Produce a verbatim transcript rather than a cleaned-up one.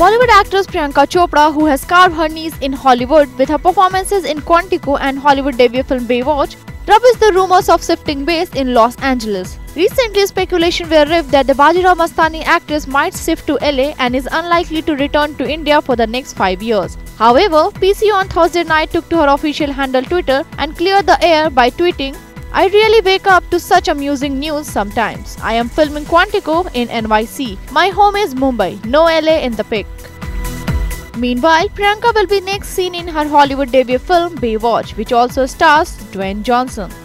Bollywood actress Priyanka Chopra, who has carved her niche in Hollywood with her performances in Quantico and Hollywood debut film Baywatch, rubbish the rumors of shifting base in Los Angeles. Recently, speculation were rife that the Bajirao Mastani actress might shift to L A and is unlikely to return to India for the next five years. However, P C O on Thursday night took to her official handle Twitter and cleared the air by tweeting, "I really wake up to such amusing news sometimes. I am filming Quantico in N Y C. My home is Mumbai, no L A in the pic." Meanwhile, Priyanka will be next seen in her Hollywood debut film Baywatch, which also stars Dwayne Johnson.